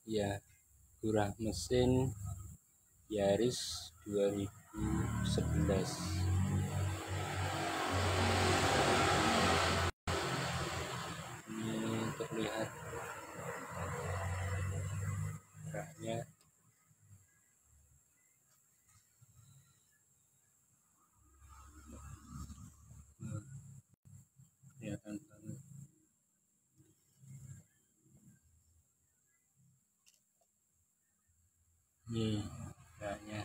Ya, curah mesin Yaris 2011. Ini terlihat raknya. Kelihatan banget. Nih raknya.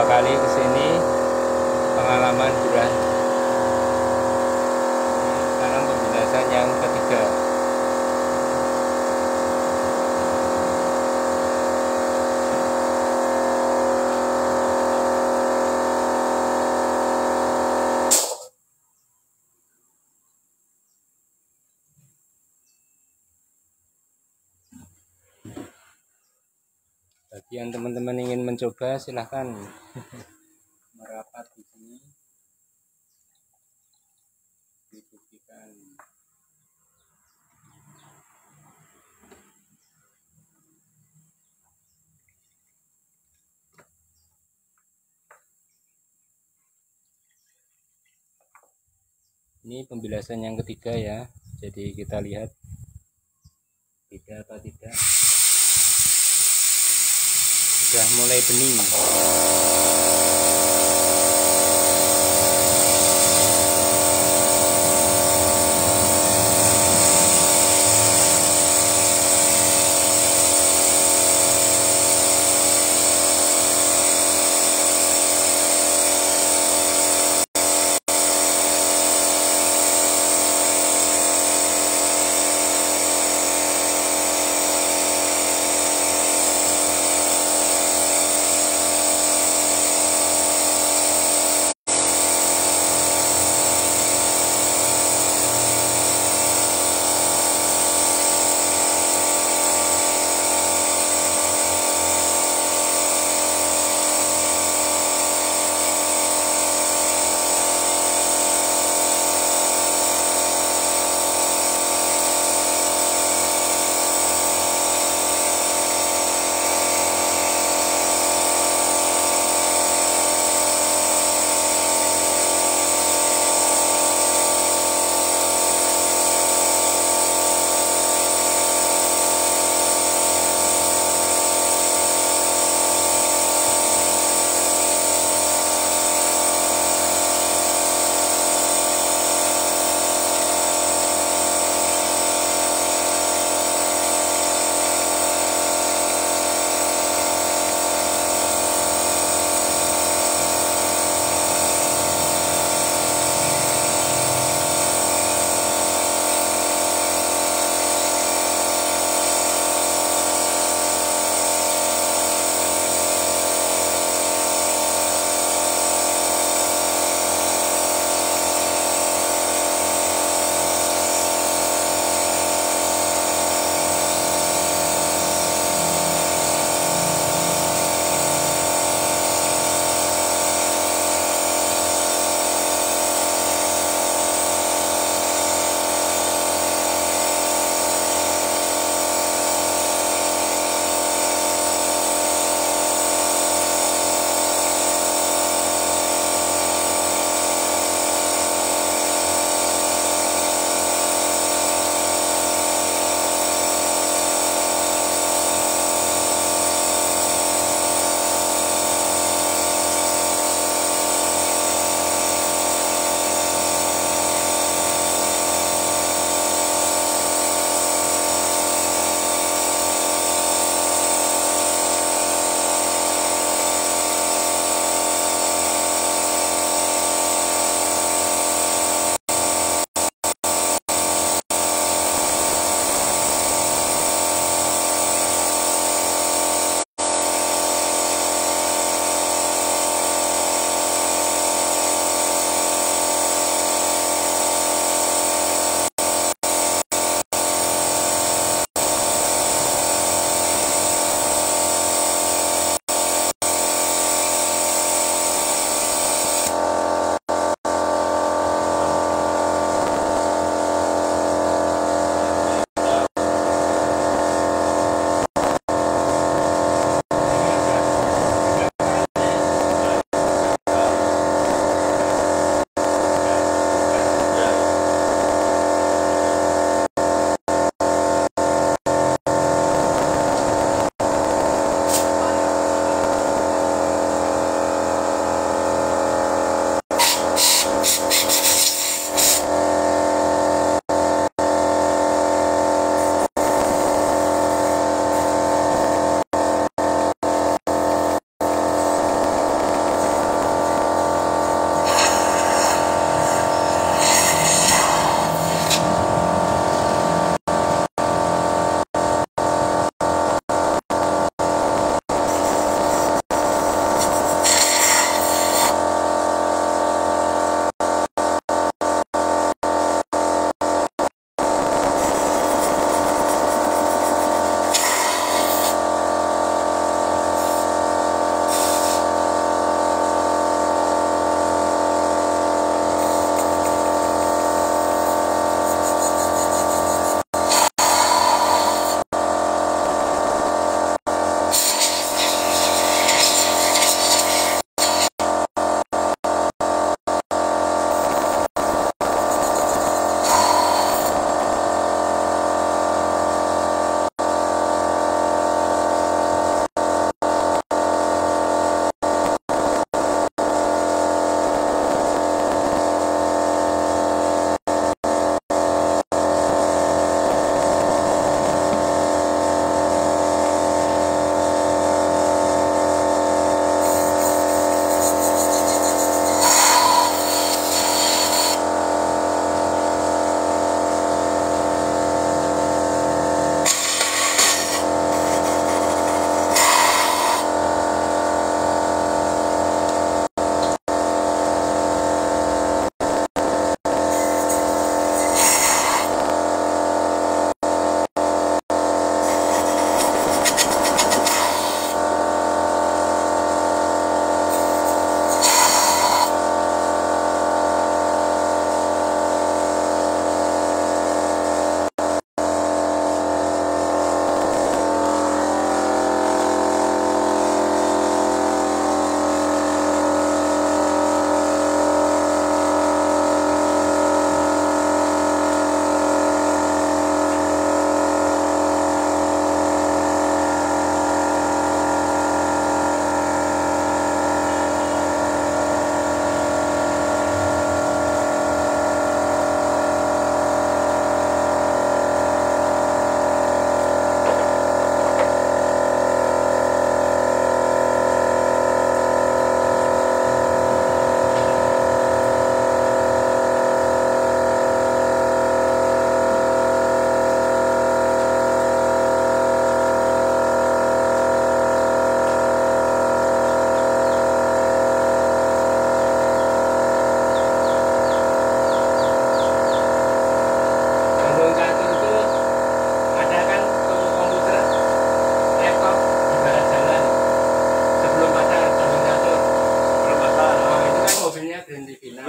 kali ke sini, pengalaman bulan. Sekarang pembilasan yang ketiga. Bagi yang teman-teman ingin mencoba, silahkan merapat di sini, dibuktikan. Ini pembilasan yang ketiga ya, jadi kita lihat beda apa tidak. Sudah mulai bening.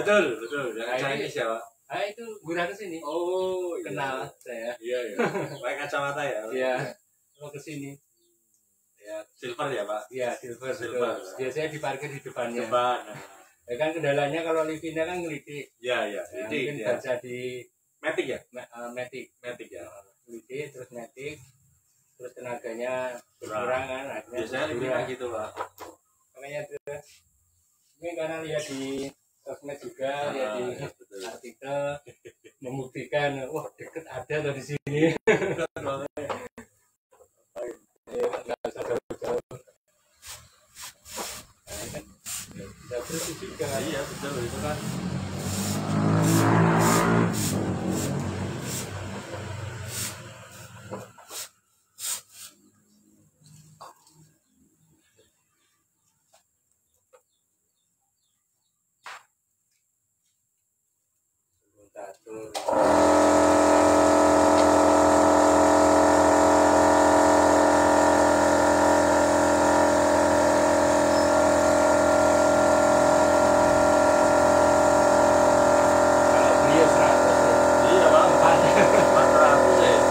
betul betul. Yang Nah, ini- Chinese ya Pak. Ah itu Gurah kesini. Oh Kenal saya. Iya iya. Pakai kacamata ya. Iya. Mau kesini. Ya silver ya Pak. Iya silver. Silver. Betul. Biasanya diparkir di depannya. Depan. Ya kan kendalanya kalau Livina kan ngelidik. Iya iya. Ya, Ini mungkin ya. baca di Matic ya. Matic. Matic ya. Ngelidik terus Matic. Terus tenaganya Kurang. berkurang kan. Akhirnya Biasanya berkurang. Livina gitu Pak. Makanya itu. Ini karena lihat di sosmed juga, lihat di Ya, betul. artikel membuktikan, wah deket ada tuh di sini. Nggak usah jauh-jauh. Nah, ini kan bisa bersih juga. Iya betul itu kan. Satu. Kalau beliau 100 ya. Iya Pak. Empat. 400 ya.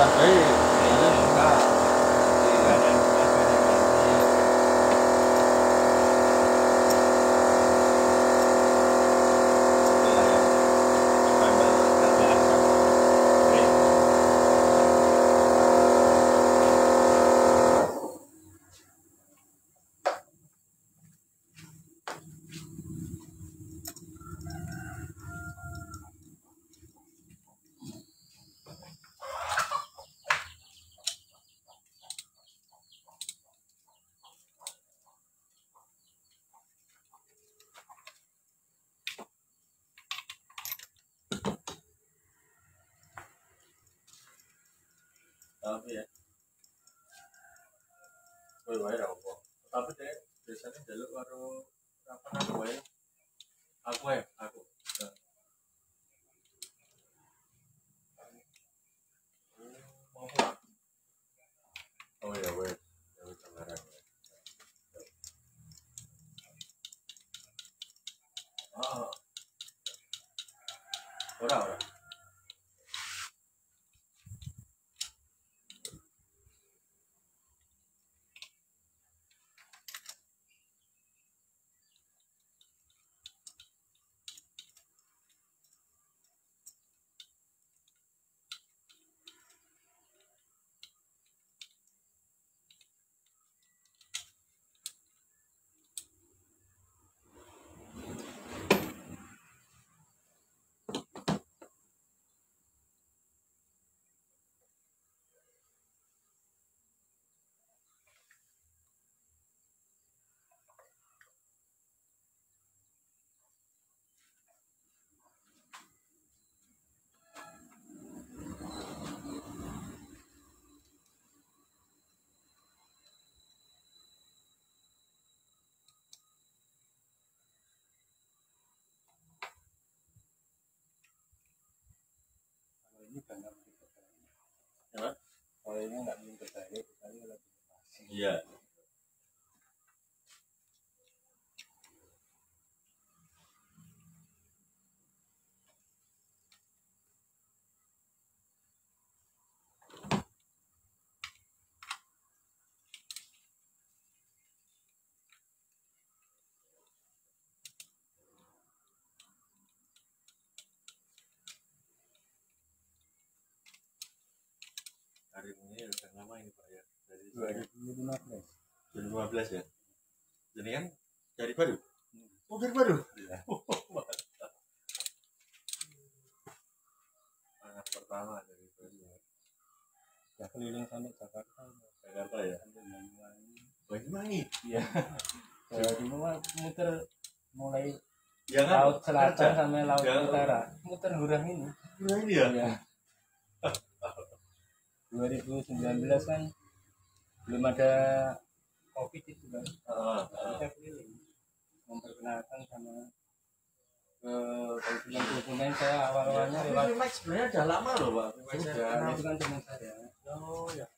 sampai ini enggak. Tapi ya, wae apa? Tapi deh biasanya jaluk karo apa namanya wae. Aku ya, aku. Mau pulang. Oh ya wes, ya wes kamera. Ah, ora. Ini benar Ya, soalnya nggak mungkin berbahaya sekali kalau divaksin. iya. Hari ini udah lama ini Pak ya. Dari 2015. 2015 ya. Jadi kan dari baru. Oh dari baru. Iya. Anak pertama dari baru. Ya keliling sampai Jakarta. Jakarta ya. Sampai Banyuwangi. Banyuwangi. Iya. Jawa Timur muter mulai Ya kan? laut selatan Kerja. sampai laut Ya. utara. Muter hurang ini. Nah ini ya. Iya. 2019 kan belum ada COVID itu kan. Kita keliling memperkenalkan sama konsumen saya awal-awalnya lewat Tapi Mike sebenarnya udah lama loh Pak. sudah itu kan teman saya Oh ya.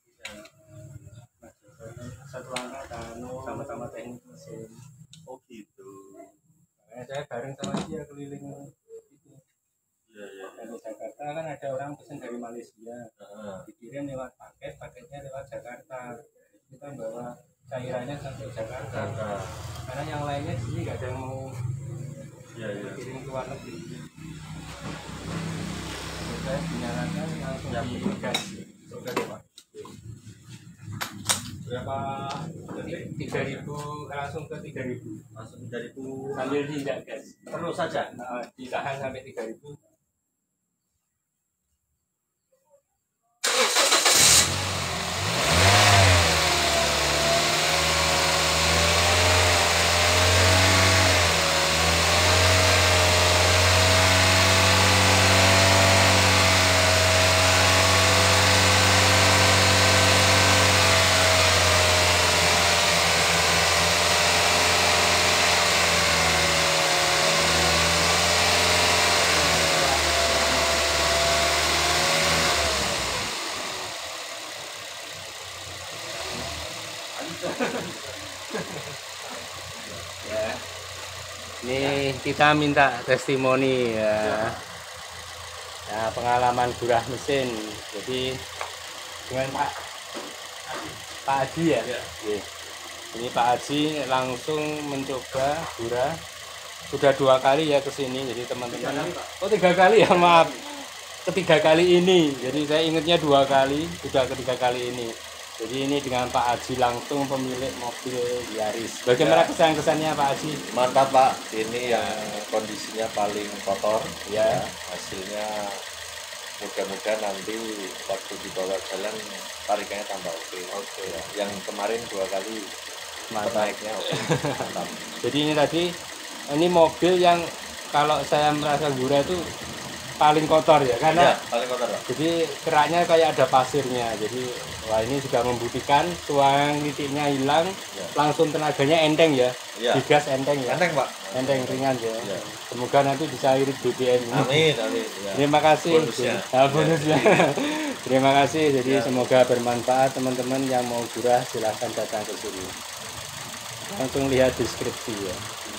satu angkatan sama-sama teknik mesin. Oh gitu. Makanya saya bareng sama dia keliling itu. Iya. Dari Jakarta kan ada orang pesen dari Malaysia, dikirim lewat paketnya lewat Jakarta. Kita bawa cairannya sampai Jakarta. Karena yang lainnya di sini nggak ada yang mau Iya. kirim ke luar negeri. Saya dinyalakan langsung digas. Sudah deh Pak. Berapa detik? 3.000 langsung ke 3.000. Langsung dari Sambil diinjak gas. terus saja. Nah, ditahan sampai 3.000. Ya. Ini kita minta testimoni ya. Ya, pengalaman gurah mesin. Jadi dengan Pak Haji ya. Ya. Oke. Ini Pak Haji langsung mencoba Gura. Sudah 2 kali ya ke sini, jadi teman-teman. Oh 3 kali ya, maaf. Ketiga kali ini, jadi saya ingatnya 2 kali, sudah ketiga kali ini. Jadi ini dengan Pak Haji langsung pemilik mobil Yaris. Bagaimana kesan-kesannya Pak Haji? Mantap Pak, ini yang kondisinya paling kotor Ya. hasilnya mudah-mudahan nanti waktu dibawa jalan tarikannya tambah oke. Ya. Yang kemarin 2 kali Mantap. naiknya oke. Mantap. Jadi ini tadi, ini mobil yang kalau saya merasa Gura itu paling kotor ya, karena Ya, paling kotor Pak. jadi keraknya kayak ada pasirnya. Jadi wah ini sudah membuktikan tuang titiknya hilang, Ya. langsung tenaganya enteng ya, Ya. digas enteng ya, Enteng Pak. enteng ringan ya. Ya. Semoga nanti bisa irit BBM. Amin, amin. Ya. Terima kasih. Bonusnya. Nah, bonusnya. Terima kasih. Jadi semoga bermanfaat teman-teman yang mau Gurah silahkan datang ke sini. Langsung lihat deskripsi ya.